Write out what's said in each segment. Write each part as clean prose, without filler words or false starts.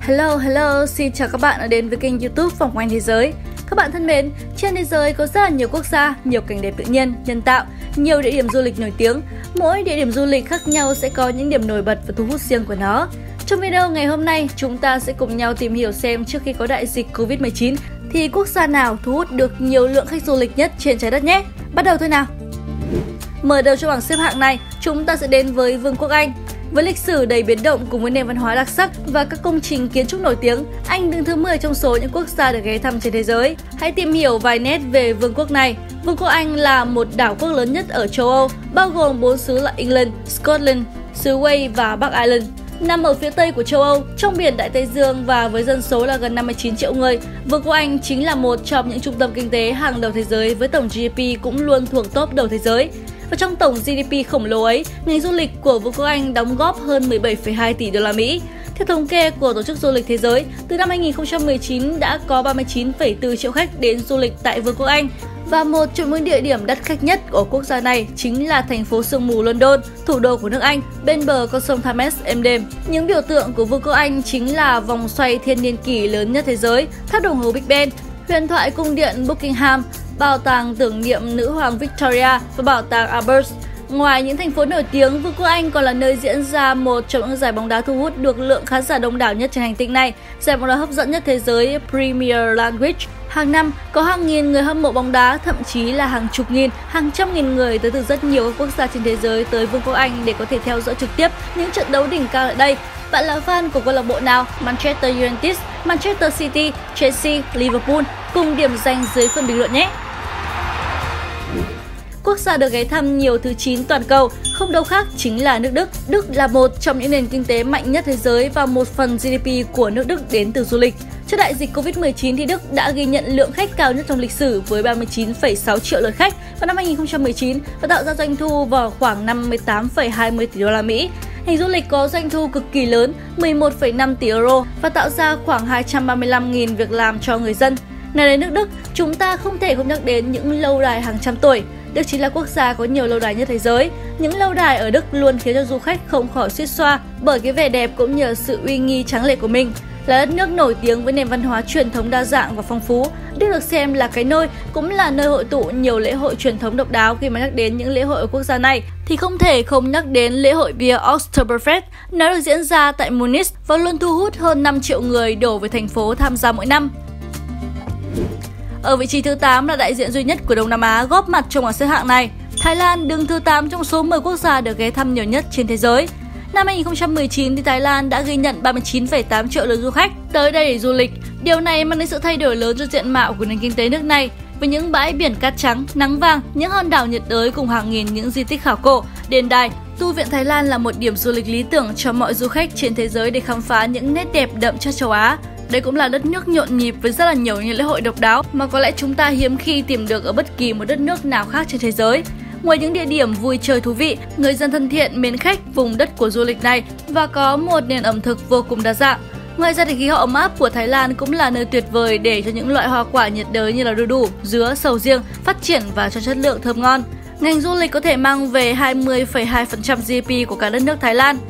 Hello, xin chào các bạn đã đến với kênh YouTube Vòng Quanh Thế Giới. Các bạn thân mến, trên thế giới có rất là nhiều quốc gia, nhiều cảnh đẹp tự nhiên, nhân tạo, nhiều địa điểm du lịch nổi tiếng. Mỗi địa điểm du lịch khác nhau sẽ có những điểm nổi bật và thu hút riêng của nó. Trong video ngày hôm nay, chúng ta sẽ cùng nhau tìm hiểu xem trước khi có đại dịch Covid-19 thì quốc gia nào thu hút được nhiều lượng khách du lịch nhất trên trái đất nhé. Bắt đầu thôi nào! Mở đầu cho bảng xếp hạng này, chúng ta sẽ đến với Vương quốc Anh. Với lịch sử đầy biến động cùng với nền văn hóa đặc sắc và các công trình kiến trúc nổi tiếng, Anh đứng thứ 10 trong số những quốc gia được ghé thăm trên thế giới. Hãy tìm hiểu vài nét về vương quốc này. Vương quốc Anh là một đảo quốc lớn nhất ở châu Âu, bao gồm 4 xứ là England, Scotland, xứ Wales và Bắc Ireland. Nằm ở phía tây của châu Âu, trong biển Đại Tây Dương và với dân số là gần 59 triệu người, Vương quốc Anh chính là một trong những trung tâm kinh tế hàng đầu thế giới với tổng GDP cũng luôn thuộc top đầu thế giới. Và trong tổng GDP khổng lồ ấy, ngành du lịch của Vương quốc Anh đóng góp hơn 17,2 tỷ đô la Mỹ. Theo thống kê của Tổ chức Du lịch Thế giới, từ năm 2019 đã có 39,4 triệu khách đến du lịch tại Vương quốc Anh. Và một trong những địa điểm đắt khách nhất của quốc gia này chính là thành phố sương mù London, thủ đô của nước Anh, bên bờ con sông Thames êm đềm. Những biểu tượng của Vương quốc Anh chính là vòng xoay thiên niên kỷ lớn nhất thế giới, tháp đồng hồ Big Ben, huyền thoại cung điện Buckingham, bảo tàng tưởng niệm nữ hoàng Victoria và bảo tàng Albert. Ngoài những thành phố nổi tiếng, Vương quốc Anh còn là nơi diễn ra một trong những giải bóng đá thu hút được lượng khán giả đông đảo nhất trên hành tinh này, giải bóng đá hấp dẫn nhất thế giới Premier League. Hàng năm, có hàng nghìn người hâm mộ bóng đá, thậm chí là hàng chục nghìn, hàng trăm nghìn người tới từ rất nhiều các quốc gia trên thế giới tới Vương quốc Anh để có thể theo dõi trực tiếp những trận đấu đỉnh cao tại đây. Bạn là fan của câu lạc bộ nào? Manchester United, Manchester City, Chelsea, Liverpool? Cùng điểm danh dưới phần bình luận nhé! Quốc gia được ghé thăm nhiều thứ 9 toàn cầu, không đâu khác chính là nước Đức. Đức là một trong những nền kinh tế mạnh nhất thế giới và một phần GDP của nước Đức đến từ du lịch. Trước đại dịch Covid-19 thì Đức đã ghi nhận lượng khách cao nhất trong lịch sử với 39,6 triệu lượt khách vào năm 2019 và tạo ra doanh thu vào khoảng 58,20 tỷ đô la Mỹ. Ngành du lịch có doanh thu cực kỳ lớn, 11,5 tỷ euro và tạo ra khoảng 235.000 việc làm cho người dân. Nói đến nước Đức, chúng ta không thể không nhắc đến những lâu đài hàng trăm tuổi. Đức chính là quốc gia có nhiều lâu đài nhất thế giới. Những lâu đài ở Đức luôn khiến cho du khách không khỏi xuýt xoa bởi cái vẻ đẹp cũng như sự uy nghi tráng lệ của mình. Là đất nước nổi tiếng với nền văn hóa truyền thống đa dạng và phong phú, Đức được xem là cái nôi, cũng là nơi hội tụ nhiều lễ hội truyền thống độc đáo. Khi mà nhắc đến những lễ hội ở quốc gia này thì không thể không nhắc đến lễ hội bia Oktoberfest. Nó được diễn ra tại Munich và luôn thu hút hơn 5 triệu người đổ về thành phố tham gia mỗi năm. Ở vị trí thứ 8 là đại diện duy nhất của Đông Nam Á góp mặt trong bảng xếp hạng này. Thái Lan đứng thứ 8 trong số 10 quốc gia được ghé thăm nhiều nhất trên thế giới. Năm 2019 thì Thái Lan đã ghi nhận 39,8 triệu lượt du khách tới đây để du lịch. Điều này mang đến sự thay đổi lớn cho diện mạo của nền kinh tế nước này với những bãi biển cát trắng, nắng vàng, những hòn đảo nhiệt đới cùng hàng nghìn những di tích khảo cổ, đền đài. Tu viện Thái Lan là một điểm du lịch lý tưởng cho mọi du khách trên thế giới để khám phá những nét đẹp đậm chất châu Á. Đây cũng là đất nước nhộn nhịp với rất là nhiều những lễ hội độc đáo mà có lẽ chúng ta hiếm khi tìm được ở bất kỳ một đất nước nào khác trên thế giới. Ngoài những địa điểm vui chơi thú vị, người dân thân thiện, mến khách vùng đất của du lịch này và có một nền ẩm thực vô cùng đa dạng. Ngoài ra thì khí hậu ấm áp của Thái Lan cũng là nơi tuyệt vời để cho những loại hoa quả nhiệt đới như là đu đủ, dứa, sầu riêng phát triển và cho chất lượng thơm ngon. Ngành du lịch có thể mang về 20,2% GDP của cả đất nước Thái Lan.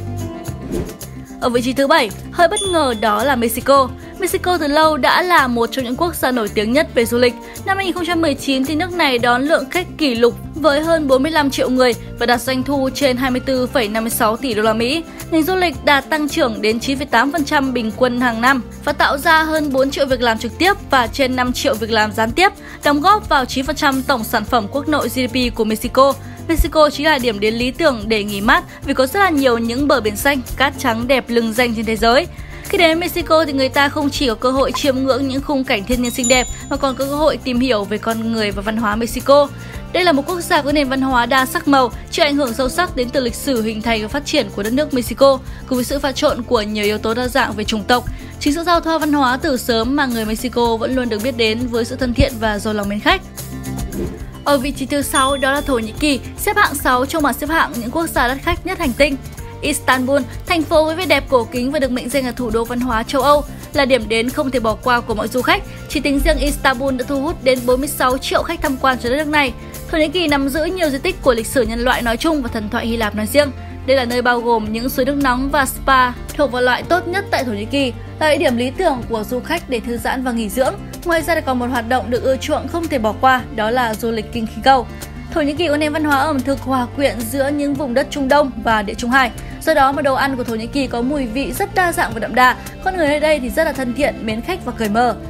Ở vị trí thứ 7, hơi bất ngờ đó là Mexico. Mexico từ lâu đã là một trong những quốc gia nổi tiếng nhất về du lịch. Năm 2019 thì nước này đón lượng khách kỷ lục với hơn 45 triệu người và đạt doanh thu trên 24,56 tỷ đô la Mỹ. Ngành du lịch đạt tăng trưởng đến 9,8% bình quân hàng năm và tạo ra hơn 4 triệu việc làm trực tiếp và trên 5 triệu việc làm gián tiếp, đóng góp vào 9% tổng sản phẩm quốc nội GDP của Mexico. Mexico chính là điểm đến lý tưởng để nghỉ mát vì có rất là nhiều những bờ biển xanh, cát trắng đẹp lừng danh trên thế giới. Khi đến Mexico thì người ta không chỉ có cơ hội chiêm ngưỡng những khung cảnh thiên nhiên xinh đẹp mà còn có cơ hội tìm hiểu về con người và văn hóa Mexico. Đây là một quốc gia có nền văn hóa đa sắc màu, chịu ảnh hưởng sâu sắc đến từ lịch sử hình thành và phát triển của đất nước Mexico, cùng với sự pha trộn của nhiều yếu tố đa dạng về chủng tộc. Chính sự giao thoa văn hóa từ sớm mà người Mexico vẫn luôn được biết đến với sự thân thiện và giàu lòng mến khách. Ở vị trí thứ 6 đó là Thổ Nhĩ Kỳ, xếp hạng 6 trong bảng xếp hạng những quốc gia đắt khách nhất hành tinh. Istanbul, thành phố với vẻ đẹp cổ kính và được mệnh danh là thủ đô văn hóa châu Âu, là điểm đến không thể bỏ qua của mọi du khách. Chỉ tính riêng Istanbul đã thu hút đến 46 triệu khách tham quan cho đất nước này. Thổ Nhĩ Kỳ nắm giữ nhiều di tích của lịch sử nhân loại nói chung và thần thoại Hy Lạp nói riêng. Đây là nơi bao gồm những suối nước nóng và spa thuộc vào loại tốt nhất tại Thổ Nhĩ Kỳ, là địa điểm lý tưởng của du khách để thư giãn và nghỉ dưỡng. Ngoài ra còn một hoạt động được ưa chuộng không thể bỏ qua, đó là du lịch kinh khí cầu. Thổ Nhĩ Kỳ có nền văn hóa ẩm thực hòa quyện giữa những vùng đất Trung Đông và Địa Trung Hải. Do đó mà đồ ăn của Thổ Nhĩ Kỳ có mùi vị rất đa dạng và đậm đà. Con người nơi đây thì rất là thân thiện, mến khách và cởi mở.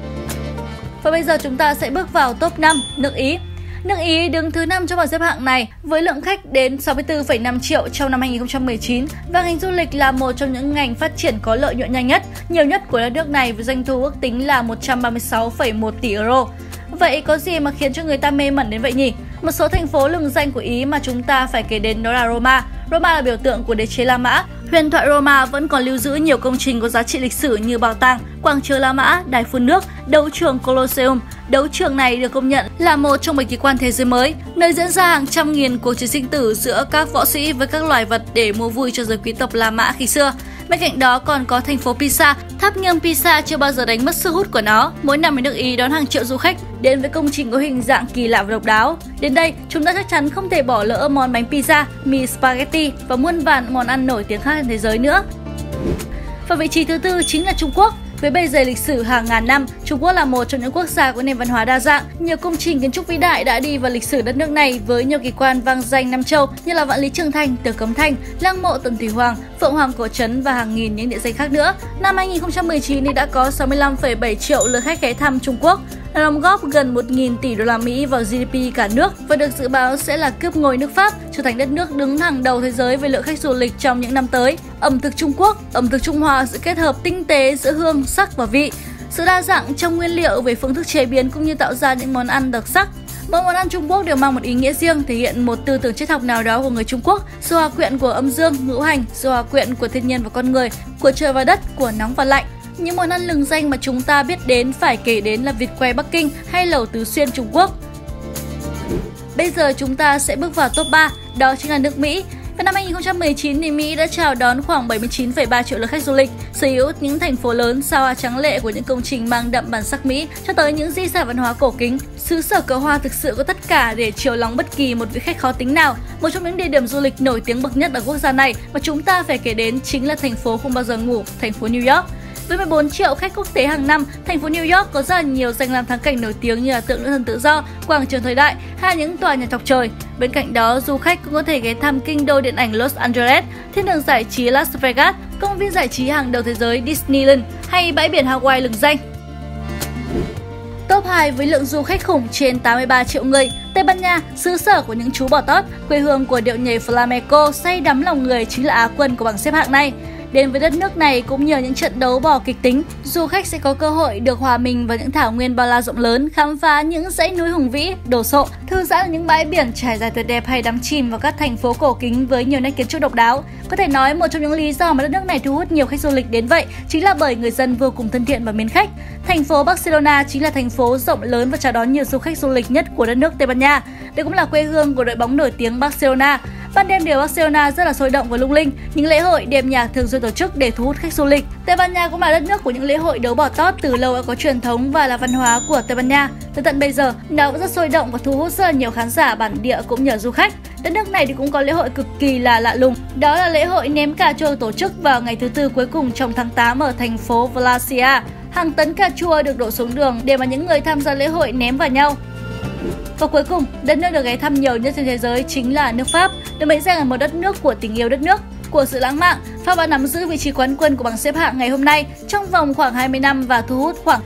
Và bây giờ chúng ta sẽ bước vào top 5, nước Ý. Nước Ý đứng thứ 5 trong bảng xếp hạng này với lượng khách đến 64,5 triệu trong năm 2019 và ngành du lịch là một trong những ngành phát triển có lợi nhuận nhanh nhất, nhiều nhất của đất nước này với doanh thu ước tính là 136,1 tỷ euro. Vậy có gì mà khiến cho người ta mê mẩn đến vậy nhỉ? Một số thành phố lừng danh của Ý mà chúng ta phải kể đến đó là Roma. Roma là biểu tượng của đế chế La Mã. Huyền thoại Roma vẫn còn lưu giữ nhiều công trình có giá trị lịch sử như bảo tàng, quảng trường La Mã, đài phun nước, đấu trường Colosseum. Đấu trường này được công nhận là một trong 7 kỳ quan thế giới mới, nơi diễn ra hàng trăm nghìn cuộc chiến sinh tử giữa các võ sĩ với các loài vật để mua vui cho giới quý tộc La Mã khi xưa. Bên cạnh đó còn có thành phố Pisa. Tháp nghiêng Pisa chưa bao giờ đánh mất sức hút của nó. Mỗi năm nước Ý đón hàng triệu du khách đến với công trình có hình dạng kỳ lạ và độc đáo. Đến đây, chúng ta chắc chắn không thể bỏ lỡ món bánh pizza, mì spaghetti và muôn vàn món ăn nổi tiếng khác trên thế giới nữa. Và vị trí thứ tư chính là Trung Quốc. Với bề dày lịch sử hàng ngàn năm, Trung Quốc là một trong những quốc gia có nền văn hóa đa dạng. Nhiều công trình kiến trúc vĩ đại đã đi vào lịch sử đất nước này với nhiều kỳ quan vang danh năm châu như là Vạn Lý Trường Thành, Tử Cấm Thành, Lăng mộ Tần Thủy Hoàng, Phượng Hoàng Cổ Trấn và hàng nghìn những địa danh khác nữa. Năm 2019 thì đã có 65,7 triệu lượt khách ghé thăm Trung Quốc, đóng góp gần 1.000 tỷ đô la Mỹ vào GDP cả nước và được dự báo sẽ là cướp ngôi nước Pháp, trở thành đất nước đứng hàng đầu thế giới về lượng khách du lịch trong những năm tới. Ẩm thực Trung Quốc, ẩm thực Trung Hoa sự kết hợp tinh tế giữa hương, sắc và vị, sự đa dạng trong nguyên liệu về phương thức chế biến cũng như tạo ra những món ăn đặc sắc. Mỗi món ăn Trung Quốc đều mang một ý nghĩa riêng, thể hiện một tư tưởng triết học nào đó của người Trung Quốc, sự hòa quyện của âm dương, ngũ hành, sự hòa quyện của thiên nhiên và con người, của trời và đất, của nóng và lạnh. Những món ăn lừng danh mà chúng ta biết đến phải kể đến là vịt quay Bắc Kinh hay lẩu Tứ Xuyên Trung Quốc. Bây giờ chúng ta sẽ bước vào top 3, đó chính là nước Mỹ. Vào năm 2019 thì Mỹ đã chào đón khoảng 79,3 triệu lượt khách du lịch, sở hữu những thành phố lớn sao hoa tráng lệ của những công trình mang đậm bản sắc Mỹ cho tới những di sản văn hóa cổ kính. Xứ sở cờ hoa thực sự có tất cả để chiều lòng bất kỳ một vị khách khó tính nào. Một trong những địa điểm du lịch nổi tiếng bậc nhất ở quốc gia này mà chúng ta phải kể đến chính là thành phố không bao giờ ngủ, thành phố New York. Với 14 triệu khách quốc tế hàng năm, thành phố New York có rất là nhiều danh lam thắng cảnh nổi tiếng như là tượng nữ thần tự do, quảng trường thời đại hay những tòa nhà chọc trời. Bên cạnh đó, du khách cũng có thể ghé thăm kinh đô điện ảnh Los Angeles, thiên đường giải trí Las Vegas, công viên giải trí hàng đầu thế giới Disneyland hay bãi biển Hawaii lừng danh. Top 2 với lượng du khách khủng trên 83 triệu người, Tây Ban Nha, xứ sở của những chú bò tót, quê hương của điệu nhảy flamenco say đắm lòng người chính là Á quân của bảng xếp hạng này. Đến với đất nước này cũng nhờ những trận đấu bò kịch tính, du khách sẽ có cơ hội được hòa mình vào những thảo nguyên bao la rộng lớn, khám phá những dãy núi hùng vĩ, đồ sộ, thư giãn ở những bãi biển trải dài tuyệt đẹp hay đắm chìm vào các thành phố cổ kính với nhiều nét kiến trúc độc đáo. Có thể nói một trong những lý do mà đất nước này thu hút nhiều khách du lịch đến vậy chính là bởi người dân vô cùng thân thiện và mến khách. Thành phố Barcelona chính là thành phố rộng lớn và chào đón nhiều du khách du lịch nhất của đất nước Tây Ban Nha. Đây cũng là quê hương của đội bóng nổi tiếng Barcelona. Ban đêm điều Barcelona rất là sôi động và lung linh, những lễ hội, đêm nhạc thường xuyên tổ chức để thu hút khách du lịch. Tây Ban Nha cũng là đất nước của những lễ hội đấu bò tót từ lâu đã có truyền thống và là văn hóa của Tây Ban Nha. Từ tận bây giờ, nó vẫn rất sôi động và thu hút rất là nhiều khán giả bản địa cũng như du khách. Đất nước này thì cũng có lễ hội cực kỳ là lạ lùng, đó là lễ hội ném cà chua tổ chức vào ngày thứ Tư cuối cùng trong tháng 8 ở thành phố Valencia. Hàng tấn cà chua được đổ xuống đường để mà những người tham gia lễ hội ném vào nhau. Và cuối cùng, đất nước được ghé thăm nhiều nhất trên thế giới chính là nước Pháp, được mệnh danh là một đất nước của tình yêu đất nước, của sự lãng mạn. Pháp đã nắm giữ vị trí quán quân của bảng xếp hạng ngày hôm nay trong vòng khoảng 20 năm và thu hút khoảng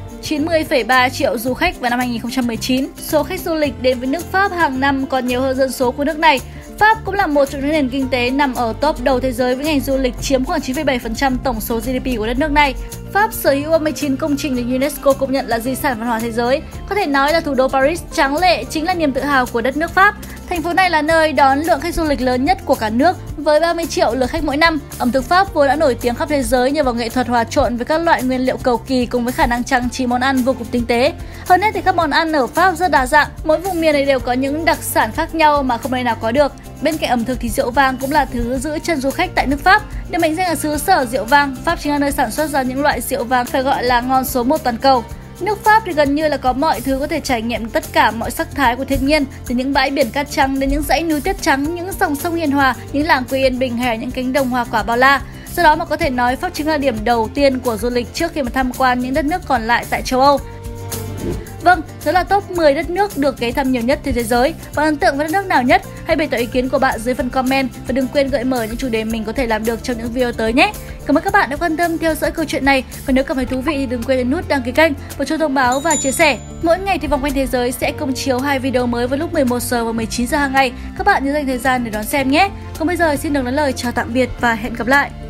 90,3 triệu du khách vào năm 2019. Số khách du lịch đến với nước Pháp hàng năm còn nhiều hơn dân số của nước này. Pháp cũng là một trong những nền kinh tế nằm ở top đầu thế giới với ngành du lịch chiếm khoảng 9,7% tổng số GDP của đất nước này. Pháp sở hữu 39 công trình được UNESCO công nhận là di sản văn hóa thế giới. Có thể nói là thủ đô Paris tráng lệ chính là niềm tự hào của đất nước Pháp. Thành phố này là nơi đón lượng khách du lịch lớn nhất của cả nước với 30 triệu lượt khách mỗi năm. Ẩm thực Pháp vốn đã nổi tiếng khắp thế giới nhờ vào nghệ thuật hòa trộn với các loại nguyên liệu cầu kỳ cùng với khả năng trang trí món ăn vô cùng tinh tế. Hơn hết thì các món ăn ở Pháp rất đa dạng, mỗi vùng miền này đều có những đặc sản khác nhau mà không nơi nào có được. Bên cạnh ẩm thực thì rượu vang cũng là thứ giữ chân du khách tại nước Pháp. Được mệnh danh là xứ sở rượu vang, Pháp chính là nơi sản xuất ra những loại rượu vang phải gọi là ngon số 1 toàn cầu. Nước Pháp thì gần như là có mọi thứ có thể trải nghiệm tất cả mọi sắc thái của thiên nhiên, từ những bãi biển cát trắng đến những dãy núi tuyết trắng, những dòng sông hiền hòa, những làng quê yên bình hay những cánh đồng hoa quả bao la. Do đó mà có thể nói Pháp chính là điểm đầu tiên của du lịch trước khi mà tham quan những đất nước còn lại tại châu Âu. Vâng, đó là top 10 đất nước được ghé thăm nhiều nhất trên thế giới. Bạn ấn tượng với đất nước nào nhất? Hãy bày tỏ ý kiến của bạn dưới phần comment và đừng quên gợi mở những chủ đề mình có thể làm được trong những video tới nhé. Cảm ơn các bạn đã quan tâm theo dõi câu chuyện này và nếu cảm thấy thú vị thì đừng quên nhấn nút đăng ký kênh, bật chuông thông báo và chia sẻ. Mỗi ngày thì Vòng Quanh Thế Giới sẽ công chiếu 2 video mới vào lúc 11 giờ và 19 giờ hàng ngày. Các bạn nhớ dành thời gian để đón xem nhé. Còn bây giờ xin được nói lời chào tạm biệt và hẹn gặp lại.